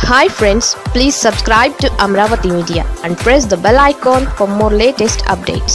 Hi friends, please subscribe to Amravati Media and press the bell icon for more latest updates.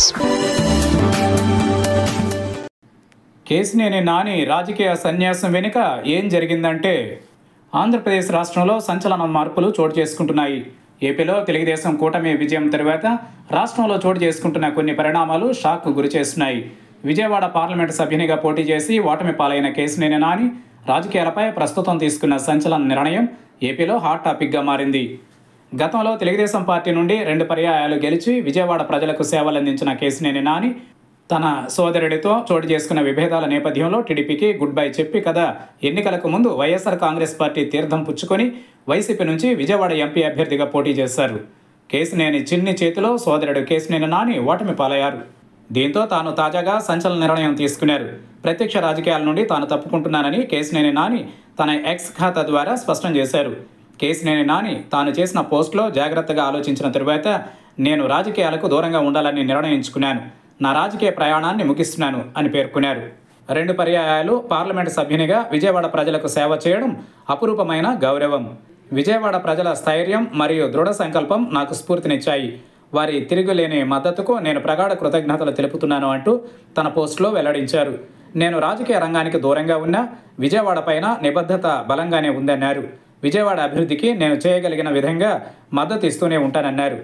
Kesineni Nani రాజకీయ సన్యాసం వెనుక ఏం జరిగిందంటే ఆంధ్రప్రదేశ్ రాష్ట్రంలో సంచలన మార్పులు చోటు చేసుకుంటున్నాయి. ఏపీలో తెలుగుదేశం కూటమి విజయం తరువాత రాష్ట్రంలో చోటు చేసుకుంటున్న కొన్ని పరిణామాలు షాక్కు గురిచేస్తున్నాయి. విజయవాడ పార్లమెంటు సభ్యునిగా పోటీ చేసి ఓటమి పాలైన కేసినేని నాని రాజకీయాలపై ప్రస్తుతం తీసుకున్న సంచలన నిర్ణయం ఏపీలో హాట్ టాపిక్గా మారింది. గతంలో తెలుగుదేశం పార్టీ నుండి 2 పర్యాయాలు గెలిచి విజయవాడ ప్రజలకు సేవలందించిన కేసినేని నాని తన సోదరుడితో చోటు చేసుకున్న విభేదాల నేపథ్యంలో టీడీపీకి గుడ్ బై చెప్పి కదా ఎన్నికలకు ముందు వైఎస్ఆర్ కాంగ్రెస్ పార్టీ తీర్థం పుచ్చుకొని వైసీపీ నుంచి విజయవాడ ఎంపీ అభ్యర్థిగా పోటీ చేశారు. కేసినేని చిన్ని చేతిలో సోదరుడు కేసినేని నాని ఓటమి పాలయ్యారు. దీంతో తాను తాజాగా సంచలన నిర్ణయం తీసుకున్నారు. ప్రత్యక్ష రాజకీయాల నుండి తాను తప్పుకుంటున్నానని కేసినేని నాని తన ఎక్స్ ఖాతా ద్వారా స్పష్టం చేశారు. కేసినేని నాని తాను చేసిన పోస్టులో జాగ్రత్తగా ఆలోచించిన తరువాత నేను రాజకీయాలకు దూరంగా ఉండాలని నిర్ణయించుకున్నాను. నా రాజకీయ ప్రయాణాన్ని ముగిస్తున్నాను అని పేర్కొన్నారు. 2 పర్యాయాలు పార్లమెంటు సభ్యునిగా విజయవాడ ప్రజలకు సేవ చేయడం అపురూపమైన గౌరవం. విజయవాడ ప్రజల స్థైర్యం మరియు దృఢ సంకల్పం నాకు స్ఫూర్తినిచ్చాయి. వారి తిరుగులేని మద్దతుకు నేను ప్రగాఢ కృతజ్ఞతలు తెలుపుతున్నాను అంటూ తన పోస్టులో వెల్లడించారు. నేను రాజకీయ రంగానికి దూరంగా ఉన్నా విజయవాడ పైన నిబద్ధత బలంగానే ఉందన్నారు. విజయవాడ అభివృద్ధికి నేను చేయగలిగిన విధంగా మద్దతు ఇస్తూనే ఉంటానన్నారు.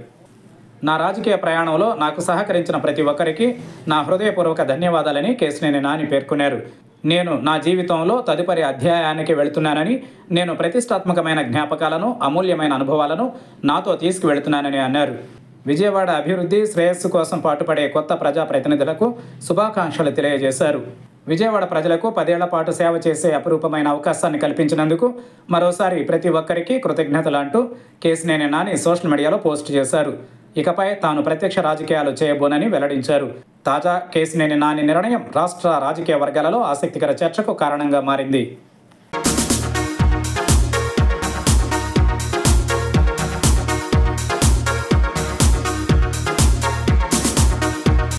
నా రాజకీయ ప్రయాణంలో నాకు సహకరించిన ప్రతి ఒక్కరికి నా హృదయపూర్వక ధన్యవాదాలని కేసినేని నాని పేర్కొన్నారు. నేను నా జీవితంలో తదుపరి అధ్యాయానికి వెళుతున్నానని, నేను ప్రతిష్టాత్మకమైన జ్ఞాపకాలను, అమూల్యమైన అనుభవాలను నాతో తీసుకువెళుతున్నానని అన్నారు. విజయవాడ అభివృద్ధి శ్రేయస్సు కోసం పాటుపడే కొత్త ప్రజాప్రతినిధులకు శుభాకాంక్షలు తెలియజేశారు. విజయవాడ ప్రజలకు 10 ఏళ్ల పాటు సేవ చేసే అపురూపమైన అవకాశాన్ని కల్పించినందుకు మరోసారి ప్రతి ఒక్కరికి కృతజ్ఞతలు అంటూ కేసినేని నాని సోషల్ మీడియాలో పోస్ట్ చేశారు. ఇకపై తాను ప్రత్యక్ష రాజకీయాలు చేయబోనని వెల్లడించారు. తాజా కేసినేని నాని నిర్ణయం రాష్ట్ర రాజకీయ వర్గాలలో ఆసక్తికర చర్చకు కారణంగా మారింది.